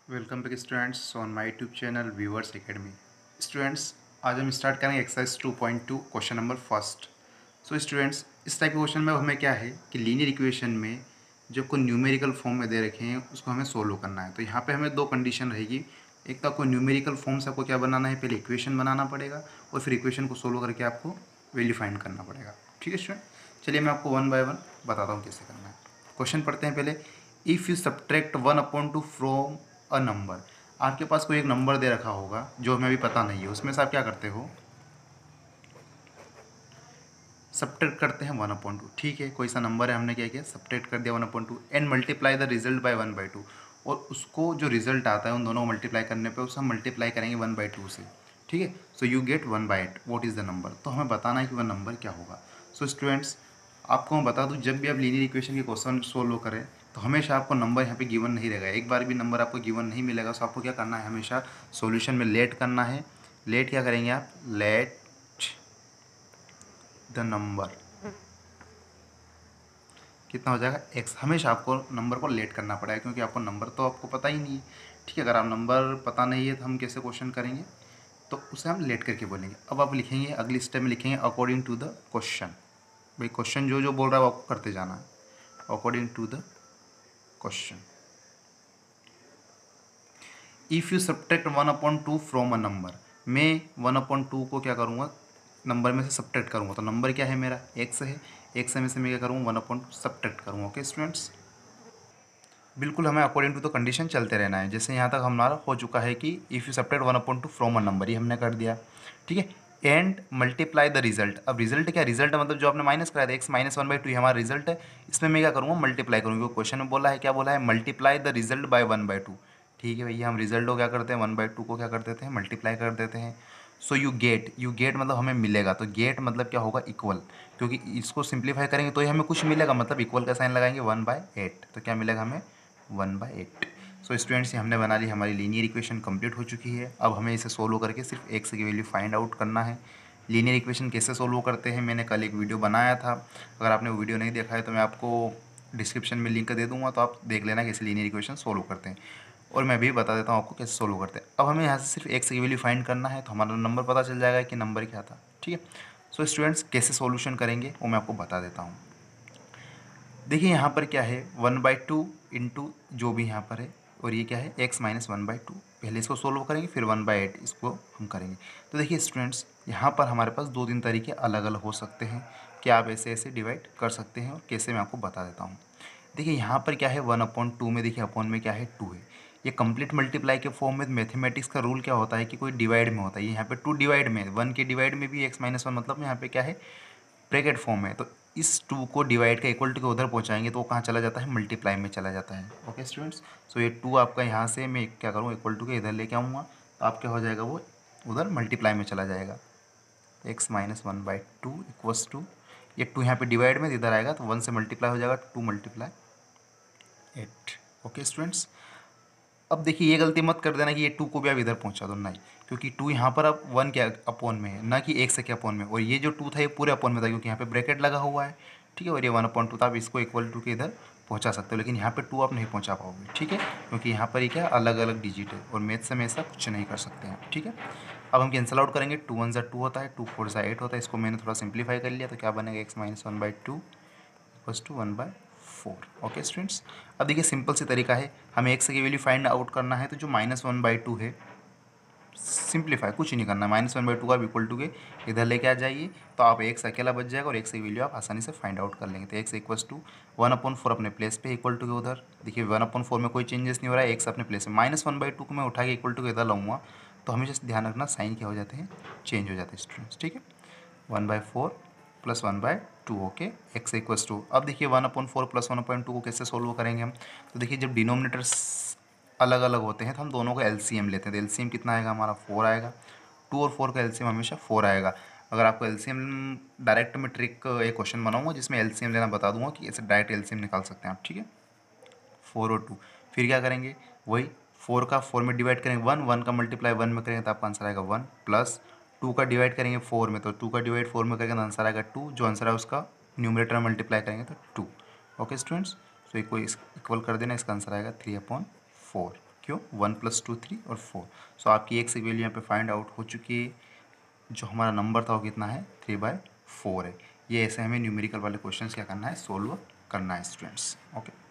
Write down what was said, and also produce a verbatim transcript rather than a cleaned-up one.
Welcome back students on my YouTube channel Viewers Academy. Students, आज हम start करेंगे exercise two point two question number first. So students, इस type के question में हमें क्या है कि लीनियर इक्वेशन में जो कोई न्यूमेरिकल फॉर्म में दे रखे हैं उसको हमें सोल्व करना है। तो यहाँ पे हमें दो कंडीशन रहेगी। एक तो आपको न्यूमेरिकल फॉर्म से आपको क्या बनाना है, पहले इक्वेशन बनाना पड़ेगा और फिर इक्वेशन को सोल्व करके आपको वैल्यू फाइंड करना पड़ेगा। ठीक है स्टूडेंट, चलिए मैं आपको वन बाय वन बताता हूँ कैसे करना है। क्वेश्चन पढ़ते हैं पहले। If you subtract one upon two from a number, आपके पास कोई एक नंबर दे रखा होगा जो हमें अभी पता नहीं है, उसमें से आप क्या करते हो, सब्ट्रैक्ट करते हैं वन अपॉन टू। ठीक है, कोई सा नंबर है, हमने क्या किया, सब्ट्रैक्ट कर दिया one upon two and multiply the result by one by two. और उसको जो रिजल्ट आता है उन दोनों को मल्टीप्लाई करने पे उसे हम मल्टीप्लाई करेंगे वन बाई टू से। ठीक है, so you get one by eight. What is the number, तो हमें बताना है कि वह नंबर क्या होगा। सो स्टूडेंट्स, आपको मैं बता दूं, जब भी आप लीनियर इक्वेशन के क्वेश्चन सोल्व करें तो हमेशा आपको नंबर यहाँ पे गिवन नहीं रहेगा। एक बार भी नंबर आपको गिवन नहीं मिलेगा। सो आपको क्या करना है, हमेशा सॉल्यूशन में लेट करना है। लेट क्या करेंगे आप, लेट द नंबर कितना हो जाएगा, एक्स। हमेशा आपको नंबर को लेट करना पड़ेगा क्योंकि आपको नंबर तो आपको पता ही नहीं है। ठीक है, अगर आप नंबर पता नहीं है तो हम कैसे क्वेश्चन करेंगे, तो उसे हम लेट करके बोलेंगे। अब आप लिखेंगे, अगली स्टेप में लिखेंगे अकॉर्डिंग टू द क्वेश्चन। भाई क्वेश्चन जो जो बोल रहा है वो आपको करते जाना है, according to the question. If you subtract one upon two from a number, मैं वन अपॉन टू को क्या करूँगा, नंबर में से सब्ट्रैक्ट करूँगा। तो नंबर क्या है मेरा, एक्स है। एक्स में से मैं क्या करूँगा, वन अपॉन टू सब्ट्रैक्ट करूँगा। ओके स्टूडेंट्स, बिल्कुल हमें अकॉर्डिंग टू द कंडीशन चलते रहना है। जैसे यहाँ तक हमारा हो चुका है कि if you subtract one upon two from a number, ये हमने कर दिया। ठीक है, एंड मल्टीप्लाई द रिजल्ट। अब रिजल्ट क्या, रिजल्ट मतलब जो आपने माइनस कराया था, x minus one by two, हमारा रिजल्ट है। इसमें मैं क्या करूँगा, मल्टीप्लाई करूँगा, क्योंकि क्वेश्चन में बोला है, क्या बोला है, multiply the result by one by two. ठीक है भैया, हम रिजल्ट को क्या करते हैं, वन बाई टू को क्या कर देते हैं, मल्टीप्लाई कर देते हैं। So you get, you get मतलब हमें मिलेगा। तो गेट मतलब क्या होगा, इक्वल, क्योंकि इसको सिंप्लीफाई करेंगे तो ही हमें कुछ मिलेगा, मतलब इक्वल का साइन लगाएंगे, वन बाय एट। तो क्या मिलेगा हमें, one by eight. So students, ये हमने बना ली, हमारी लीनियर इक्वेशन कंप्लीट हो चुकी है। अब हमें इसे सोल्व करके सिर्फ एक्स की वैल्यू फाइंड आउट करना है। लीनियर इक्वेशन कैसे सोल्व करते हैं, मैंने कल एक वीडियो बनाया था। अगर आपने वो वीडियो नहीं देखा है तो मैं आपको डिस्क्रिप्शन में लिंक दे दूँगा, तो आप देख लेना कैसे लीनियर इक्वेशन सोल्व करते हैं। और मैं भी बता देता हूँ आपको कैसे सोल्व करते हैं। अब हमें यहाँ से सिर्फ एक्स की वैल्यू फाइंड करना है, तो हमारा नंबर पता चल जाएगा कि नंबर क्या था। ठीक है, सो स्टूडेंट्स, कैसे सोल्यूशन करेंगे वो मैं आपको बता देता हूँ। देखिए यहाँ पर क्या है, वन बाई टू इंटू जो भी यहाँ पर है, और ये क्या है, x minus one by two. पहले इसको सोल्व करेंगे, फिर वन बाई एट इसको हम करेंगे। तो देखिए स्टूडेंट्स, यहाँ पर हमारे पास दो तीन तरीके अलग अलग हो सकते हैं कि आप ऐसे ऐसे डिवाइड कर सकते हैं, और कैसे मैं आपको बता देता हूँ। देखिए यहाँ पर क्या है, वन अपॉन टू में, देखिए अपॉन में क्या है, टू है। ये कंप्लीट मल्टीप्लाई के फॉर्म में मैथमेटिक्स का रूल क्या होता है कि कोई डिवाइड में होता है। यहाँ पे टू डिवाइड में, वन के डिवाइड में भी एक्स माइनस वन, मतलब यहाँ पे क्या है, ब्रैकेट फॉर्म है। तो इस टू को डिवाइड का इक्वल टू के उधर पहुंचाएंगे तो वो कहाँ चला जाता है, मल्टीप्लाई में चला जाता है। ओके स्टूडेंट्स, सो ये टू आपका यहाँ से मैं क्या करूँ, इक्वल टू के इधर लेके आऊँगा, तो आप क्या हो जाएगा, वो उधर मल्टीप्लाई में चला जाएगा। X minus one by two equals two, ये टू यहाँ पे डिवाइड में इधर आएगा तो वन से मल्टीप्लाई हो जाएगा, two multiply eight. Okay students, अब देखिए ये गलती मत कर देना कि ये टू को भी आप इधर पहुंचा दो, नहीं, क्योंकि टू यहाँ पर अब वन के अपोन में है, ना कि एक से के अपोन में। और ये जो टू था ये पूरे अपोन में था, क्योंकि यहाँ पे ब्रैकेट लगा हुआ है। ठीक है, और ये वन अपॉन टू था, आप इसको इक्वल टू के इधर पहुँचा सकते हो, लेकिन यहाँ पे टू आप नहीं पहुँचा पाओगे। ठीक है, क्योंकि यहाँ पर ये क्या अलग अलग डिजिट है, और मैथ से में ऐसा कुछ नहीं कर सकते हैं। ठीक है, अब हम कैंसल आउट करेंगे, टू वन ज़ा टू होता है, टू फोर ज़ा एट होता है। इसको मैंने थोड़ा सिंप्लीफाई कर लिया, तो क्या बनेगा, x minus one by two equals two one by four. Okay students, अब देखिए सिंपल सी तरीका है, हमें एक्स की वैल्यू फाइंड आउट करना है। तो जो माइनस वन बाई टू है, सिंप्लीफाई कुछ नहीं करना, माइनस वन बाई टू का इक्वल टू के इधर लेके आ जाइए, तो आप एक्स अकेला बच जाएगा और एक्स की वैल्यू आप आसानी से फाइंड आउट कर लेंगे। तो x equals two one upon four अपने प्लेस पे, इक्वल टू के उधर देखिए वन अपॉन फोर में कोई चेंजेस नहीं हो रहा है, एक्स अपने प्लेस में। माइनस वन बाई टू को मैं उठा के इक्वल टू के इधर लाऊंगा, तो हमेशा ध्यान रखना साइन क्या हो जाते हैं, चेंज हो जाते हैं स्टूडेंट्स। ठीक है, one by four plus one by two. Okay, x equals two, अब देखिए one upon four plus one upon two को कैसे सोल्व करेंगे हम। तो देखिए जब डिनोमिनेटर्स अलग अलग होते हैं तो हम दोनों का एलसीएम लेते हैं। तो एलसीएम कितना आएगा हमारा, फोर आएगा। टू और फोर का एलसीएम हमेशा फोर आएगा। अगर आपको एलसीएम डायरेक्ट में ट्रिक एक क्वेश्चन बनाऊंगा जिसमें एलसीएम लेना बता दूंगा कि ऐसे डायरेक्ट एलसीएम निकाल सकते हैं आप। ठीक है, फोर और टू, फिर क्या करेंगे, वही फोर का फोर में डिवाइड करेंगे, वन वन का मल्टीप्लाई वन में करेंगे तो आपका आंसर आएगा वन, प्लस टू का डिवाइड करेंगे फोर में, तो टू का डिवाइड फोर में करेंगे तो आंसर आएगा टू, जो आंसर है उसका न्यूमरेटर में मल्टीप्लाई करेंगे तो टू। ओके स्टूडेंट्स, सो इसको इक्वल कर देना, इसका आंसर आएगा थ्री अपॉन फोर। क्यों, वन प्लस टू थ्री और फोर। सो आपकी एक्स की वैल्यू यहाँ पे फाइंड आउट हो चुकी है। जो हमारा नंबर था वो कितना है, थ्री बाय फोर है। ये ऐसे हमें न्यूमेरिकल वाले क्वेश्चंस क्या करना है, सोल्व करना है स्टूडेंट्स। ओके।